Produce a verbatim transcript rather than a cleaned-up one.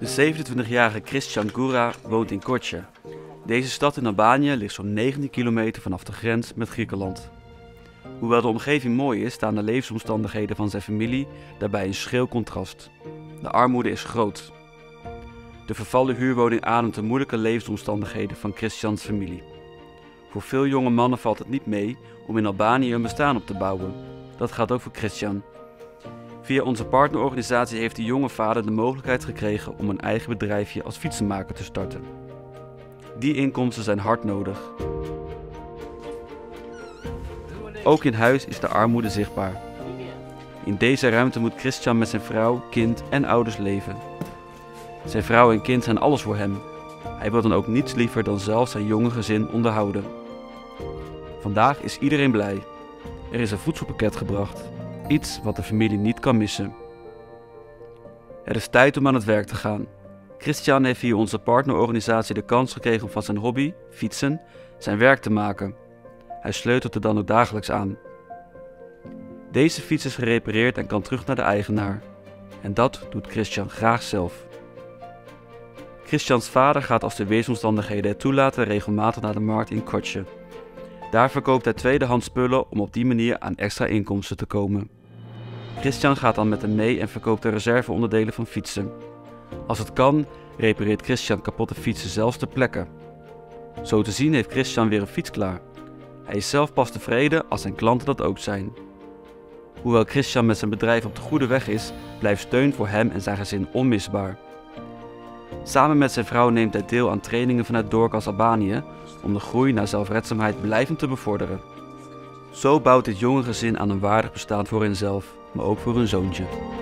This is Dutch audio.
De zevenentwintigjarige Christian Goura woont in Korçë. Deze stad in Albanië ligt zo'n negentien kilometer vanaf de grens met Griekenland. Hoewel de omgeving mooi is, staan de levensomstandigheden van zijn familie daarbij in schril contrast. De armoede is groot. De vervallen huurwoning ademt de moeilijke levensomstandigheden van Christians familie. Voor veel jonge mannen valt het niet mee om in Albanië een bestaan op te bouwen. Dat gaat ook voor Christian. Via onze partnerorganisatie heeft de jonge vader de mogelijkheid gekregen om een eigen bedrijfje als fietsenmaker te starten. Die inkomsten zijn hard nodig. Ook in huis is de armoede zichtbaar. In deze ruimte moet Christian met zijn vrouw, kind en ouders leven. Zijn vrouw en kind zijn alles voor hem. Hij wil dan ook niets liever dan zelf zijn jonge gezin onderhouden. Vandaag is iedereen blij. Er is een voedselpakket gebracht. Iets wat de familie niet kan missen. Het is tijd om aan het werk te gaan. Christian heeft via onze partnerorganisatie de kans gekregen om van zijn hobby, fietsen, zijn werk te maken. Hij sleutelt er dan ook dagelijks aan. Deze fiets is gerepareerd en kan terug naar de eigenaar. En dat doet Christian graag zelf. Christians vader gaat als de weersomstandigheden het toelaten regelmatig naar de markt in Korçë. Daar verkoopt hij tweedehands spullen om op die manier aan extra inkomsten te komen. Christian gaat dan met hem mee en verkoopt de reserveonderdelen van fietsen. Als het kan, repareert Christian kapotte fietsen zelfs ter plekke. Zo te zien heeft Christian weer een fiets klaar. Hij is zelf pas tevreden als zijn klanten dat ook zijn. Hoewel Christian met zijn bedrijf op de goede weg is, blijft steun voor hem en zijn gezin onmisbaar. Samen met zijn vrouw neemt hij deel aan trainingen vanuit Dorcas Albanië om de groei naar zelfredzaamheid blijvend te bevorderen. Zo bouwt dit jonge gezin aan een waardig bestaan voor henzelf, maar ook voor hun zoontje.